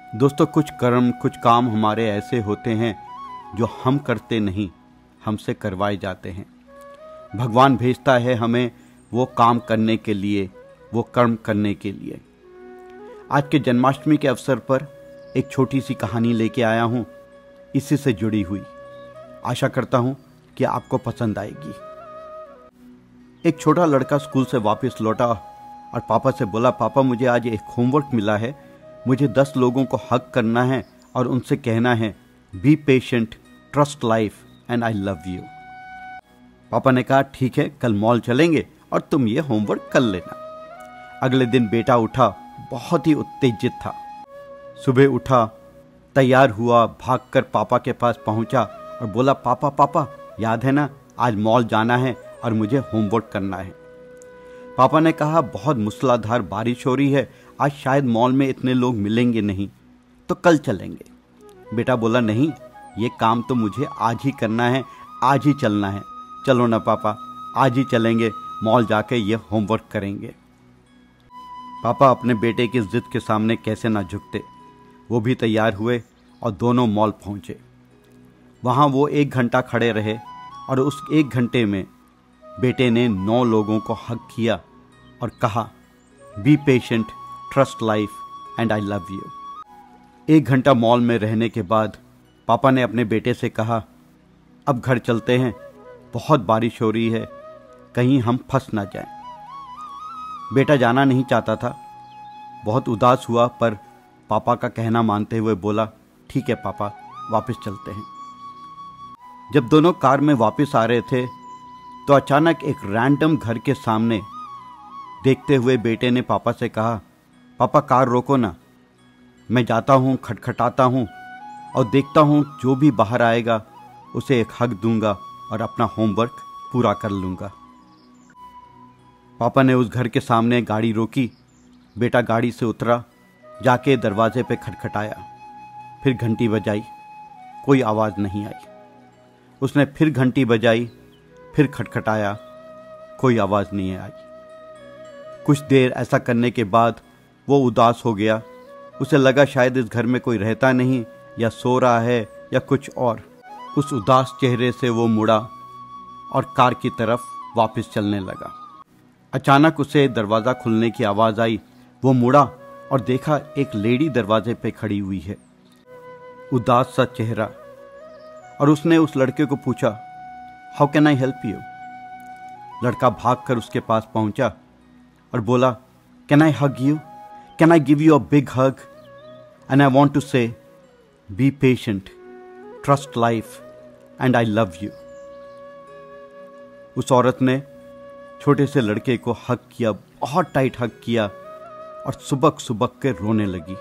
दोस्तों, कुछ कर्म कुछ काम हमारे ऐसे होते हैं जो हम करते नहीं, हमसे करवाए जाते हैं। भगवान भेजता है हमें वो काम करने के लिए, वो कर्म करने के लिए। आज के जन्माष्टमी के अवसर पर एक छोटी सी कहानी लेके आया हूँ, इसी से जुड़ी हुई। आशा करता हूँ कि आपको पसंद आएगी। एक छोटा लड़का स्कूल से वापस लौटा और पापा से बोला, पापा मुझे आज एक होमवर्क मिला है, मुझे 10 लोगों को हक करना है और उनसे कहना है be patient, trust life and I love you. पापा ने कहा ठीक है, कल मॉल चलेंगे और तुम ये होमवर्क कर लेना। अगले दिन बेटा उठा, बहुत ही उत्तेजित था। सुबह उठा, तैयार हुआ, भागकर पापा के पास पहुंचा और बोला, पापा पापा याद है ना, आज मॉल जाना है और मुझे होमवर्क करना है। पापा ने कहा बहुत मूसलाधार बारिश हो रही है, आज शायद मॉल में इतने लोग मिलेंगे नहीं, तो कल चलेंगे। बेटा बोला नहीं, ये काम तो मुझे आज ही करना है, आज ही चलना है। चलो ना पापा, आज ही चलेंगे, मॉल जाके ये होमवर्क करेंगे। पापा अपने बेटे की जिद के सामने कैसे ना झुकते। वो भी तैयार हुए और दोनों मॉल पहुंचे। वहां वो 1 घंटा खड़े रहे और उस 1 घंटे में बेटे ने 9 लोगों को हक किया और कहा be patient, trust life and I love you. 1 घंटा मॉल में रहने के बाद पापा ने अपने बेटे से कहा, अब घर चलते हैं, बहुत बारिश हो रही है, कहीं हम फंस ना जाएं। बेटा जाना नहीं चाहता था, बहुत उदास हुआ, पर पापा का कहना मानते हुए बोला, ठीक है पापा, वापस चलते हैं। जब दोनों कार में वापस आ रहे थे तो अचानक एक रैंडम घर के सामने देखते हुए बेटे ने पापा से कहा, पापा कार रोको ना, मैं जाता हूँ, खटखटाता हूँ और देखता हूँ जो भी बाहर आएगा उसे एक हक दूंगा और अपना होमवर्क पूरा कर लूँगा। पापा ने उस घर के सामने गाड़ी रोकी, बेटा गाड़ी से उतरा, जाके दरवाजे पे खटखटाया, फिर घंटी बजाई, कोई आवाज़ नहीं आई। उसने फिर घंटी बजाई, फिर खटखटाया, कोई आवाज़ नहीं आई। कुछ देर ऐसा करने के बाद वो उदास हो गया। उसे लगा शायद इस घर में कोई रहता नहीं, या सो रहा है या कुछ और। उस उदास चेहरे से वो मुड़ा और कार की तरफ वापस चलने लगा। अचानक उसे दरवाज़ा खुलने की आवाज़ आई। वो मुड़ा और देखा एक लेडी दरवाजे पे खड़ी हुई है, उदास सा चेहरा। और उसने उस लड़के को पूछा, how can I help you. लड़का भागकर उसके पास पहुंचा और बोला, can I hug you, can I give you a big hug and I want to say be patient, trust life and I love you. उस औरत ने छोटे से लड़के को हग किया, बहुत टाइट हग किया और सुबक सुबक के रोने लगी।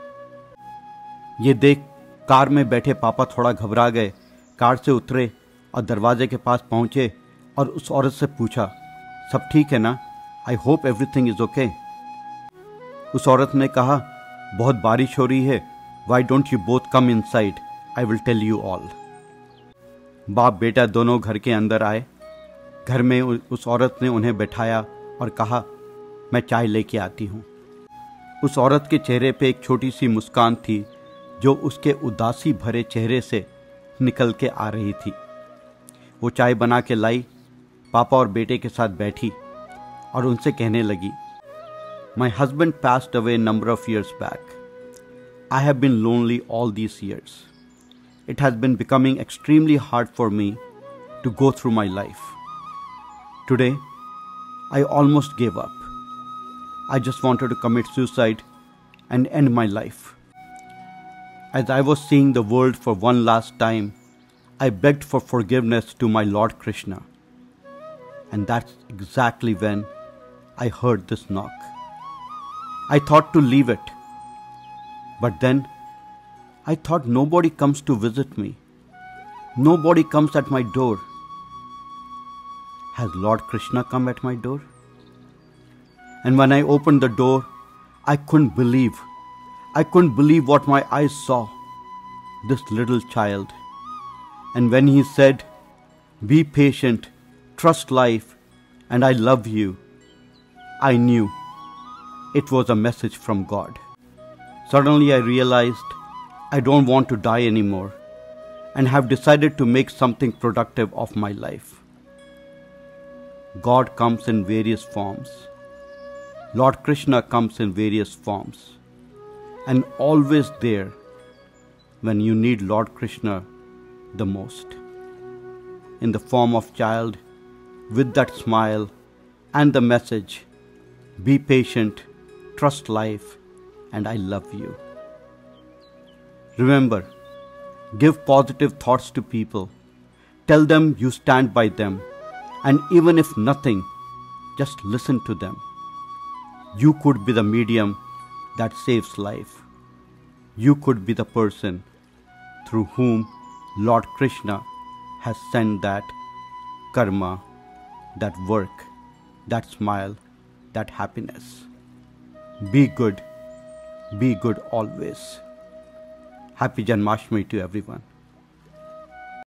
ये देख कार में बैठे पापा थोड़ा घबरा गए, कार से उतरे और दरवाजे के पास पहुंचे और उस औरत से पूछा, सब ठीक है ना, I hope everything is okay. उस औरत ने कहा, बहुत बारिश हो रही है, why don't you both come inside, I will tell you all. बाप बेटा दोनों घर के अंदर आए। घर में उस औरत ने उन्हें बैठाया और कहा, मैं चाय लेके आती हूँ। उस औरत के चेहरे पे एक छोटी सी मुस्कान थी जो उसके उदासी भरे चेहरे से निकल के आ रही थी। वो चाय बना के लाई, पापा और बेटे के साथ बैठी और उनसे कहने लगी, My husband passed away a number of years back. I have been lonely all these years. It has been becoming extremely hard for me to go through my life. Today, I almost gave up. I just wanted to commit suicide and end my life. As I was seeing the world for one last time, I begged for forgiveness to my Lord Krishna. And that's exactly when I heard this knock. I thought to leave it. But then I thought nobody comes to visit me. Nobody comes at my door. Has Lord Krishna come at my door? And when I opened the door, I couldn't believe. I couldn't believe what my eyes saw. This little child. And when he said, be patient, trust life, and I love you, I knew it was a message from God. Suddenly I realized I don't want to die anymore and have decided to make something productive of my life. God comes in various forms. Lord Krishna comes in various forms and always there when you need Lord Krishna the most. In the form of child with that smile and the message, be patient, trust life, and I love you. Remember, give positive thoughts to people. Tell them you stand by them. And even if nothing, just listen to them. You could be the medium that saves life. You could be the person through whom Lord Krishna has sent that karma, that work, that smile, that happiness. Be good always. Happy Janmashtami to everyone.